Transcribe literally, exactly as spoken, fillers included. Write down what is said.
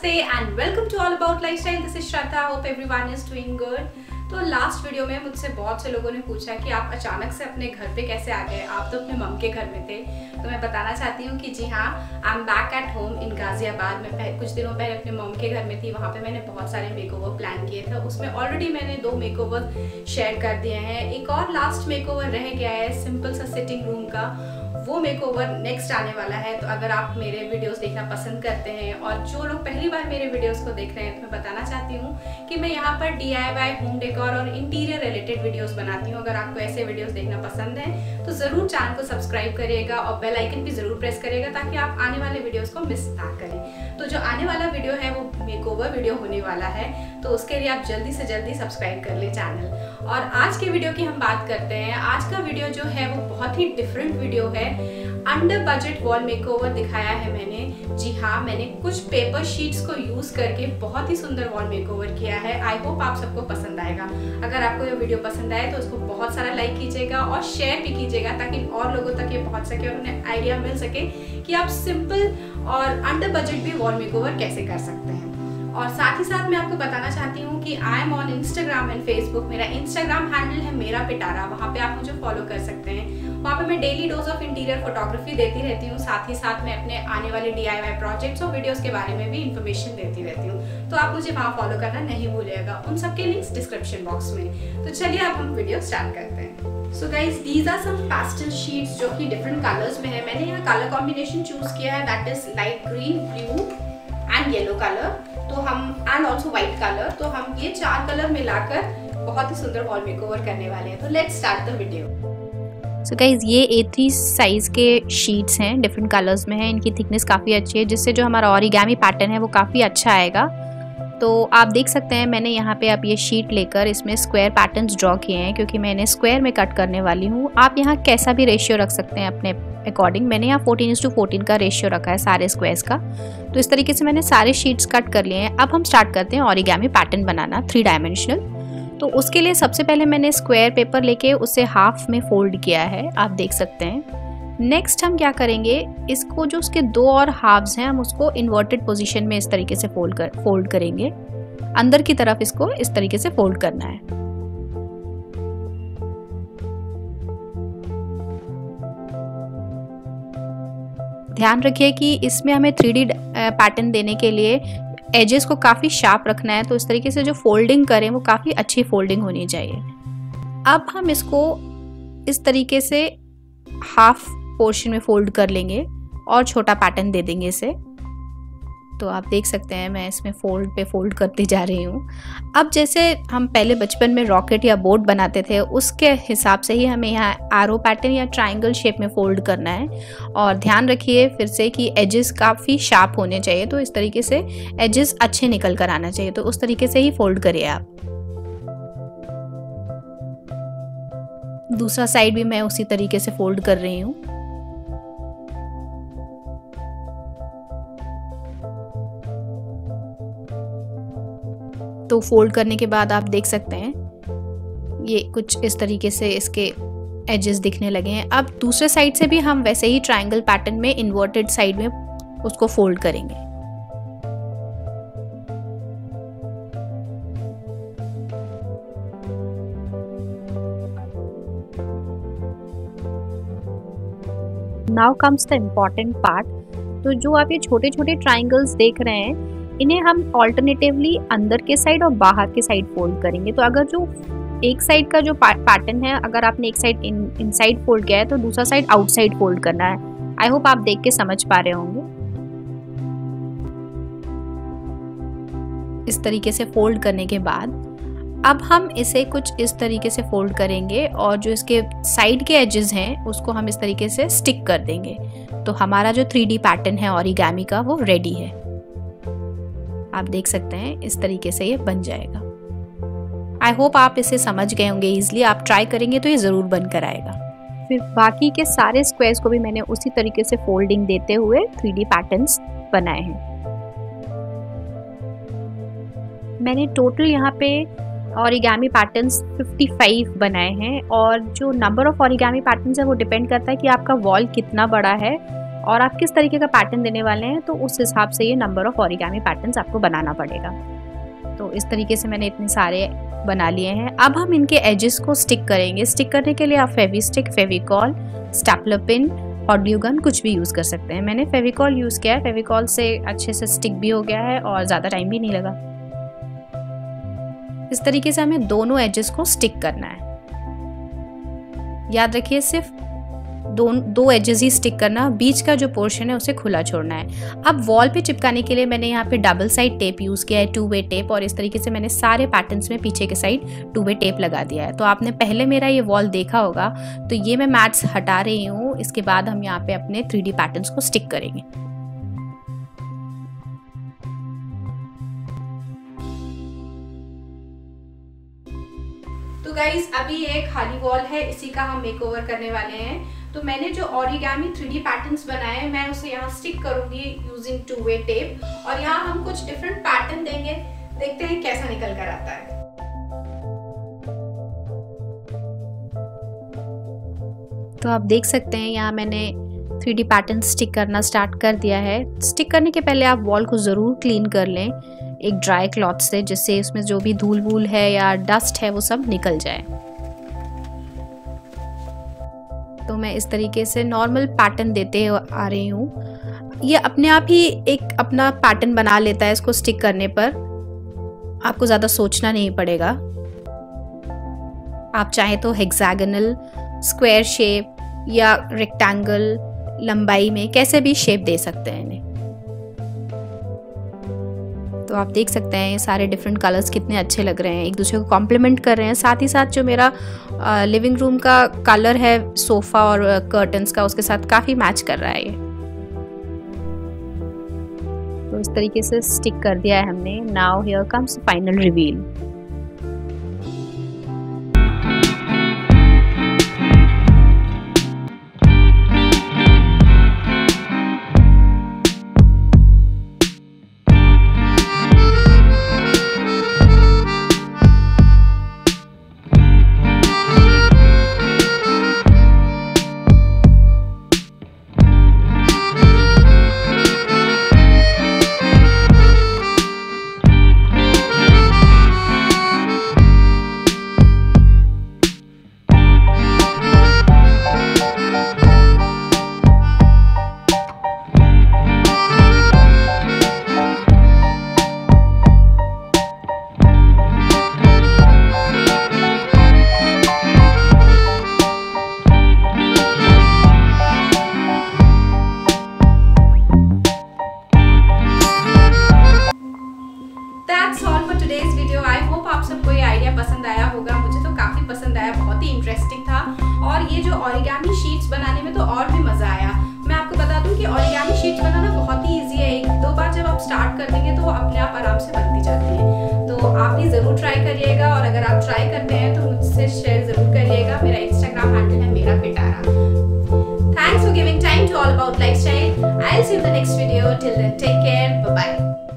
Namaste and welcome to All About Lifestyle. This is Shraddha. Hope everyone is doing good. तो last video में मुझसे बहुत से लोगों ने पूछा कि आप अचानक से अपने घर पे कैसे आ गए, आप तो अपने मम के घर में थे। तो मैं बताना चाहती हूँ कि जी हाँ, I am back at home in Ghaziabad. मैं कुछ दिनों पहले अपने मम के घर में थी, वहाँ पे मैंने बहुत सारे मेकओवर प्लान किए थे। उसमें ऑलरेडी मैंने दो मेकओवर शेयर कर दिए हैं। एक और लास्ट मेकओवर रह गया है सिंपल सा सिटिंग रूम का, वो मेकओवर नेक्स्ट आने वाला है। तो अगर आप मेरे वीडियोस देखना पसंद करते हैं और जो लोग पहली बार मेरे वीडियोस को देख रहे हैं, तो मैं बताना चाहती हूँ कि मैं यहाँ पर D I Y, home decor और इंटीरियर रिलेटेड वीडियोस बनाती हूँ। अगर आपको ऐसे वीडियोस देखना पसंद है तो ज़रूर चैनल को सब्सक्राइब करिएगा और बेल आइकन भी ज़रूर प्रेस करिएगा ताकि आप आने वाले वीडियोस को मिस ना करें। तो जो आने वाला वीडियो है वो मेकओवर वीडियो होने वाला है, तो उसके लिए आप जल्दी से जल्दी सब्सक्राइब कर लें चैनल। और आज के वीडियो की हम बात करते हैं। आज का वीडियो जो है वो बहुत ही डिफरेंट वीडियो है। अंडर बजट वॉल मेकओवर दिखाया है मैंने। जी हाँ, मैंने कुछ पेपर शीट्स को यूज करके बहुत ही सुंदर वॉल मेकओवर किया है। आई होप आप सबको पसंद आएगा। अगर आपको ये वीडियो पसंद आए तो उसको बहुत सारा लाइक कीजिएगा और शेयर भी कीजिएगा ताकि और लोगों तक ये पहुंच सके और उन्हें आइडिया मिल सके कि आप सिंपल और अंडर बजट भी वॉल मेकओवर कैसे कर सकते हैं। और साथ ही साथ मैं आपको बताना चाहती हूँ कि I am on Instagram and Facebook. मेरा इंस्टाग्राम हैंडल है मेरा पिटारा, वहाँ पे आप मुझे फॉलो कर सकते हैं। वहाँ पे मैं daily dose of interior photography देती रहती हूँ। साथ ही साथ मैं अपने आने वाले डी आई वाई प्रोजेक्ट्स और वीडियोस के बारे में भी इंफॉर्मेशन देती रहती हूँ। तो आप मुझे वहाँ फॉलो करना नहीं भूलिएगा। उन सबके लिंक्स डिस्क्रिप्शन बॉक्स में। तो चलिए अब हम वीडियो स्टार्ट करते हैं। So guys, these are some pastel sheets जो कि डिफरेंट कलर्स में है। मैंने यहाँ कलर कॉम्बिनेशन चूज किया है, that is light green, blue and yellow colour. तो हम एंड ऑल्सो व्हाइट कलर। तो हम ये चार कलर मिलाकर बहुत ही सुंदर वॉल मेकओवर करने वाले हैं। तो let's start the video. So guys, ये ए थ्री साइज के शीट्स हैं, डिफरेंट कलर्स में हैं। इनकी थिकनेस काफ़ी अच्छी है, जिससे जो हमारा ओरिगामी पैटर्न है वो काफ़ी अच्छा आएगा। तो आप देख सकते हैं मैंने यहाँ पे अब ये शीट लेकर इसमें स्क्वायर पैटर्न्स ड्रॉ किए हैं, क्योंकि मैं इन्हें स्क्वायर में कट करने वाली हूँ। आप यहाँ कैसा भी रेशियो रख सकते हैं अपने अकॉर्डिंग। मैंने यहाँ फोर्टीन इज टू फोर्टीन का रेशियो रखा है सारे स्क्वायर्स का। तो इस तरीके से मैंने सारे शीट्स कट कर लिए हैं। अब हम स्टार्ट करते हैं ओरिगामी पैटर्न बनाना थ्री डायमेंशनल। तो उसके लिए सबसे पहले मैंने स्क्वायर पेपर लेके उसे हाफ में फोल्ड किया है, आप देख सकते हैं। नेक्स्ट हम क्या करेंगे, इसको जो उसके दो और हाफ्स हैं हम उसको इन्वर्टेड पोजीशन में इस तरीके से फोल्ड कर फोल्ड करेंगे। अंदर की तरफ इसको इस तरीके से फोल्ड करना है। ध्यान रखिए कि इसमें हमें थ्री डी पैटर्न देने के लिए एजेस को काफ़ी शार्प रखना है। तो इस तरीके से जो फोल्डिंग करें वो काफ़ी अच्छी फोल्डिंग होनी चाहिए। अब हम इसको इस तरीके से हाफ पोर्शन में फोल्ड कर लेंगे और छोटा पैटर्न दे देंगे इसे। तो आप देख सकते हैं मैं इसमें फोल्ड पे फोल्ड करती जा रही हूँ। अब जैसे हम पहले बचपन में रॉकेट या बोट बनाते थे, उसके हिसाब से ही हमें यहाँ एरो पैटर्न या ट्रायंगल शेप में फोल्ड करना है। और ध्यान रखिए फिर से कि एजेस काफ़ी शार्प होने चाहिए। तो इस तरीके से एजेस अच्छे निकल कर आना चाहिए। तो उस तरीके से ही फोल्ड करिए आप। दूसरा साइड भी मैं उसी तरीके से फोल्ड कर रही हूँ। तो फोल्ड करने के बाद आप देख सकते हैं ये कुछ इस तरीके से इसके एजेस दिखने लगे हैं। अब दूसरे साइड से भी हम वैसे ही ट्रायंगल पैटर्न में इन्वर्टेड साइड में उसको फोल्ड करेंगे। Now comes the important part. तो जो आप ये छोटे छोटे ट्रायंगल्स देख रहे हैं, इन्हें हम ऑल्टरनेटिवली अंदर के साइड और बाहर के साइड फोल्ड करेंगे। तो अगर जो एक साइड का जो पैटर्न है, अगर आपने एक साइड इन इनसाइड फोल्ड किया है तो दूसरा साइड आउटसाइड फोल्ड करना है। आई होप आप देख के समझ पा रहे होंगे। इस तरीके से फोल्ड करने के बाद अब हम इसे कुछ इस तरीके से फोल्ड करेंगे और जो इसके साइड के एजेस हैं उसको हम इस तरीके से स्टिक कर देंगे। तो हमारा जो थ्री डी पैटर्न है ओरिगामी का वो रेडी है। आप देख सकते हैं इस तरीके से ये बन जाएगा। आई होप आप इसे समझ गए होंगे इजीली। आप ट्राई करेंगे तो ये ज़रूर बनकर आएगा। फिर बाकी के सारे स्क्वायर्स को भी मैंने उसी तरीके से फोल्डिंग देते हुए थ्री डी पैटर्न्स बनाए हैं। मैंने टोटल यहाँ पे ओरिगामी पैटर्न्स पचपन बनाए हैं। और जो नंबर ऑफ ओरिगामी पैटर्न्स है वो डिपेंड करता है कि आपका वॉल कितना बड़ा है और आप किस तरीके का पैटर्न देने वाले हैं तो उस हिसाब से ये नंबर ऑफ ओरिगामी पैटर्न्स आपको बनाना पड़ेगा। तो इस तरीके से मैंने इतने सारे बना लिए हैं। अब हम इनके एजेस को स्टिक करेंगे। स्टिक करने के लिए आप Fevistick, Fevicol, stapler pin, hot glue gun कुछ भी यूज़ कर सकते हैं। मैंने फेविकॉल यूज़ किया है, फेविकॉल से अच्छे से स्टिक भी हो गया है और ज़्यादा टाइम भी नहीं लगा। इस तरीके से हमें दोनों एजेस को स्टिक करना है। याद रखिए सिर्फ दो दो एजेस ही स्टिक करना, बीच का जो पोर्शन है उसे खुला छोड़ना है। अब वॉल पे चिपकाने के लिए मैंने यहाँ पे डबल साइड टेप यूज़ किया है, टू वे टेप, और इस तरीके से मैंने सारे पैटर्न्स में पीछे के साइड टू वे टेप लगा दिया है। तो आपने पहले मेरा ये वॉल देखा होगा। तो ये मैं मैट्स हटा रही हूँ, इसके बाद हम यहाँ पे अपने थ्री डी पैटर्न्स को स्टिक करेंगे। तो गाइज अभी ये खाली वॉल है, इसी का हम मेकओवर करने वाले हैं। तो मैंने जो ओरिगामी थ्री डी पैटर्न्स बनाए हैं मैं उसे यहाँ स्टिक करूंगी यूजिंग टू वे टेप, और यहाँ हम कुछ डिफरेंट पैटर्न देंगे, देखते हैं कैसा निकल कर आता है। तो आप देख सकते हैं यहाँ मैंने थ्री डी पैटर्न स्टिक करना स्टार्ट कर दिया है। स्टिक करने के पहले आप वॉल को ज़रूर क्लीन कर लें एक ड्राई क्लॉथ से, जिससे इसमें जो भी धूल वूल है या डस्ट है वो सब निकल जाए। तो मैं इस तरीके से नॉर्मल पैटर्न देते आ रही हूँ। ये अपने आप ही एक अपना पैटर्न बना लेता है। इसको स्टिक करने पर आपको ज़्यादा सोचना नहीं पड़ेगा। आप चाहे तो हेक्सागोनल, स्क्वायर शेप या रेक्टेंगल लंबाई में कैसे भी शेप दे सकते हैं इन्हें। तो आप देख सकते हैं ये सारे डिफरेंट कलर्स कितने अच्छे लग रहे हैं, एक दूसरे को कॉम्प्लीमेंट कर रहे हैं। साथ ही साथ जो मेरा लिविंग रूम का कलर है सोफ़ा और कर्टन्स का, उसके साथ काफ़ी मैच कर रहा है ये। तो इस तरीके से स्टिक कर दिया है हमने। Now here comes final reveal. आप सबको ये आइडिया पसंद आया होगा, मुझे तो काफ़ी पसंद आया, बहुत ही इंटरेस्टिंग था। और ये जो ओरिगामी शीट्स बनाने में तो और भी मज़ा आया। मैं आपको बता दूं कि ओरिगामी शीट्स बनाना बहुत ही इजी है। एक दो बार जब आप स्टार्ट कर देंगे तो वो अपने आप आराम से बनती जाती है। तो आप भी ज़रूर ट्राई करिएगा, और अगर आप ट्राई करते हैं तो मुझसे शेयर ज़रूर करिएगा। मेरा इंस्टाग्राम हैंडल है मेरा पिटारा। Thanks for giving time to All About Lifestyle. I'll see you in the next video. Till then, take care. Bye bye.